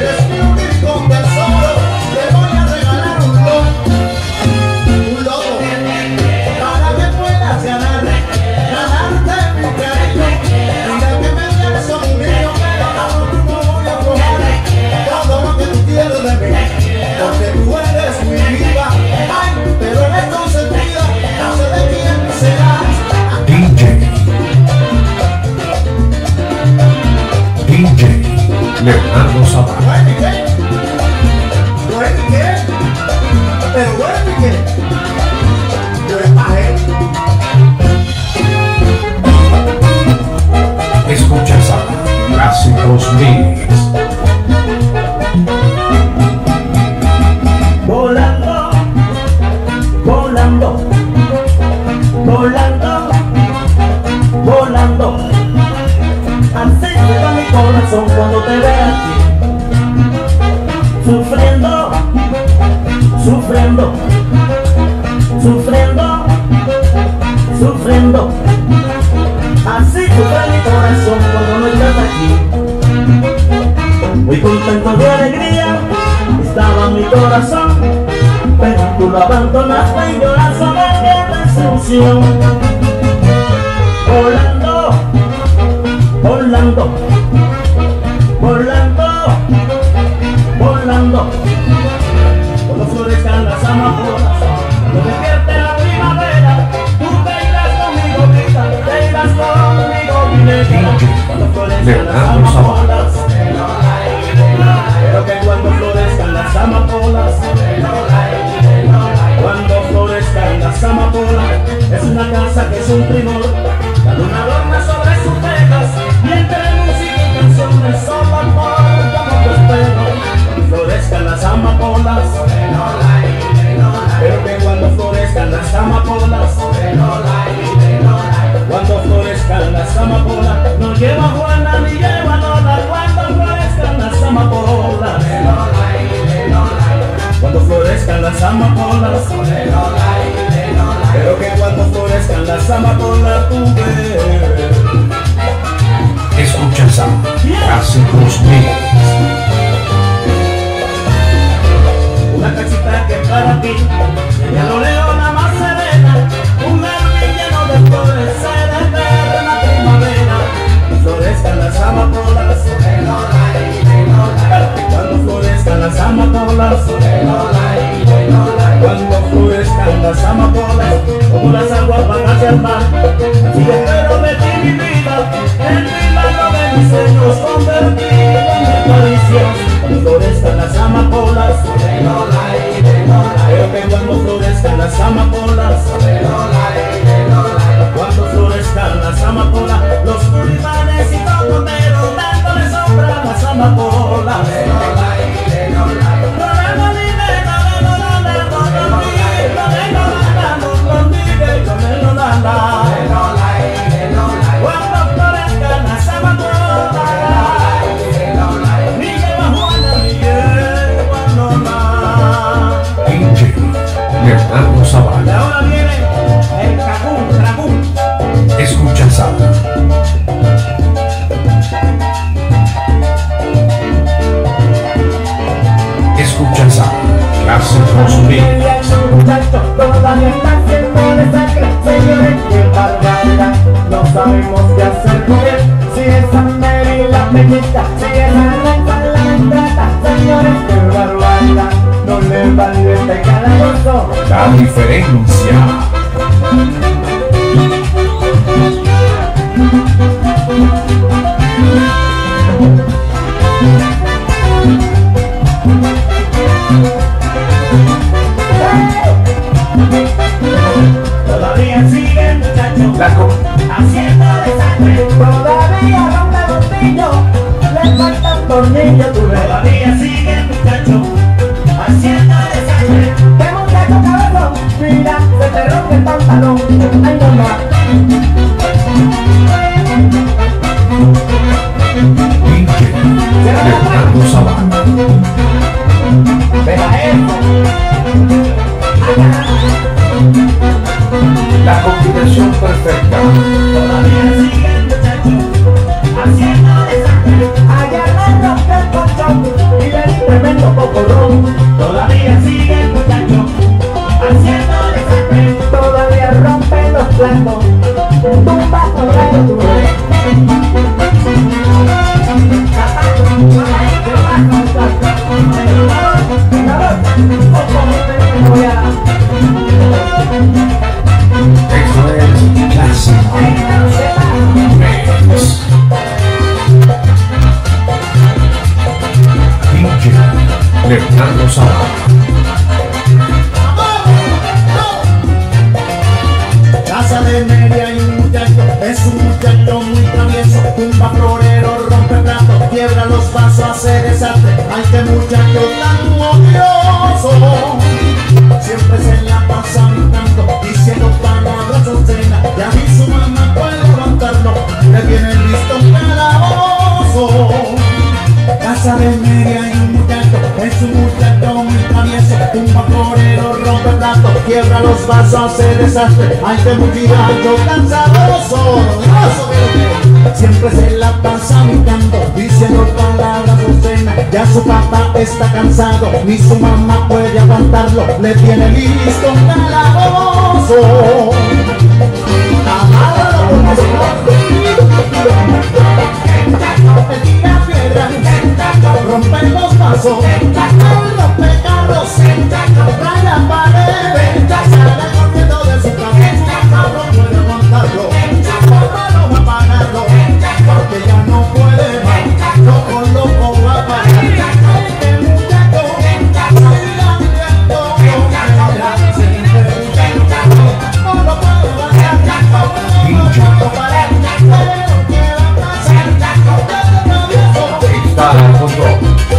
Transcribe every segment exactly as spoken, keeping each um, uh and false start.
eres mi único tesoro. Te voy a regalar un lobo, un lobo, para que puedas ganar, ganarte mi cariño. Mira que me tienes como un niño, pero no voy a probar todo lo que tú quieres de mí, porque tú eres mi vida. Ay, pero eres consentida, no sé de quién serás. D J D J Leonardo Zapata. ¿Bueno y qué? ¿Bueno y qué? Pero bueno y qué? Yo le bajé. Escuchas a Clásicos Mix. Volando, volando, volando, volando. Así se va mi corazón cuando te vea aquí, sufriendo, sufriendo, sufriendo, sufriendo. Así sufre mi corazón cuando no estás aquí. Muy contento de alegría estaba mi corazón, pero tú lo abandonaste y lloras sobre mi decepción. Volando, volando, volando, volando. Cuando florezcan las amapolas, cuando despierte la primavera, tú te irás conmigo, vida, te irás conmigo, mi negra. Cuando florezcan las amapolas, pero que cuando florezcan las amapolas, cuando florezcan las amapolas, es una casa que es un primor, la luna adorna sobre sus tejas, y entre música y canciones solo amor, como te espero. Cuando florezcan las amapolas, pero que cuando florezcan las amapolas, cuando florezcan las amapolas, no lleva Juana ni lleva Lola, cuando florezcan las amapolas, cuando florezcan las amapolas, pero que cuando florezcan las amapolas, tú ves. Escuchas a Clásicos Mix. Una casita que para ti, ella lo leo la más serena, un jardín lleno de flores, se eterna primavera. Florezcan las amapolas, cuando florezcan las amapolas, cuando florezcan las amapolas, como las aguas van hacia el mar. Así que espero de ti mi vida, el milagro de mis sueños convertido en mi caricias. Cuando florezcan las amapolas, pero que cuando florezcan las amapolas, cuando florezcan las amapolas, los tulipanes y cocoteros dándole sombra a las amapolas. Cuando florezcan las amapolas, ni lleva Juana ni lleva Lola. D J Leonardo Y Zapata. ahora viene el cacún, cracún. Escuchas a Escuchas a Clásicos Mix. Muchachos, todavía está siendo de sangre, señores, qué barbaridad. No sabemos qué hacer con él. Si es Mary la pequeñita, si es Arranca la ingrata, señores, qué barbaridad. No le vale este calabozo. La diferencia. Todavía sigue el muchacho La co- haciendo de sangre. Todavía rompe botillo, le falta un tornillo. Todavía sigue el muchacho haciendo de sangre. ¡Qué muchacho cabezón! Mira, se te rompe el pantalón. ¡Ay, no más! D J Leonardo Zapata. ¡Deja eso! La combinación perfecta. Todavía sigue el muchacho haciendo de sangre. Allá le rompe el colchón y le Leonardo Zavala. Casa de media y un muchacho, es un muchacho muy travieso, tumba florero, rompe plato, quiebra los vasos, hace desastre. Ay, qué muchacho tan odioso, siempre se la pasa gritando, diciendo palabras obscenas, y a mí su mamá puede levantarlo, le tiene listo un calabozo. Casa de media y un muchacho, es un muchacho muy travieso, tumba florero, rompe plato, quiebra los vasos, hace desastre. Ay, qué muchacho tan sabroso, siempre se la pasa gritando, diciendo palabras obscenas, ya su papá está cansado, ni su mamá puede aguantarlo, le tiene listo un calabozo. Amárralo porque si no te tira piedra, rompe los vasos, rompe carros, raya paredes, sale corriendo de su casa, no puede montarlo, papá no va a pagarlo, porque ya no puede más, loco, loco va a pagar. Este muchacho siga viviendo, no lo puedo bajar, no puedo parar, pero ¿qué va a pasar? Está al control.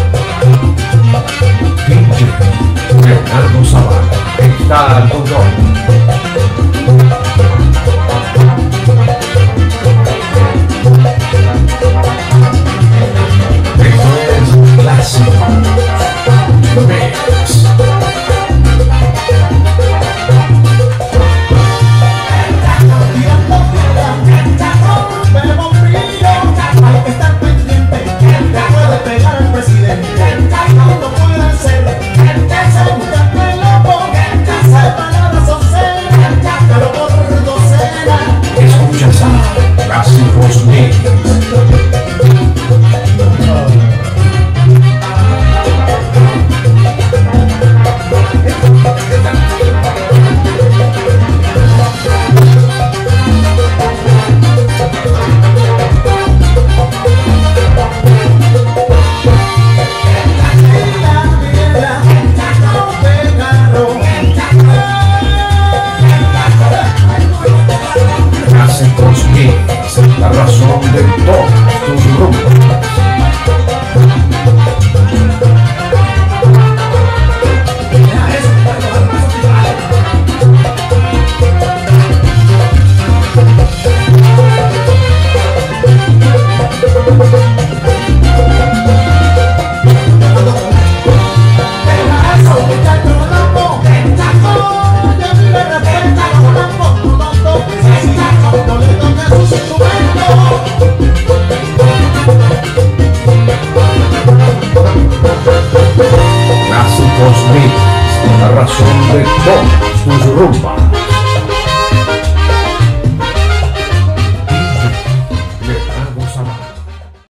D J Leonardo Zavala. Está al control. Esto es clásico. Mix. Tirando piedra, rompe bombillo, hay que estar pendiente, le puede pegar al presidente, no puede ser, ese muchacho es loco, dice palabras obscenas, pero por docena. Escuchas a Clásicos Mix. Clásicos Mix, la razón de todos tus rumbos. Clásicos Mix, la razón de todos tus rumbas.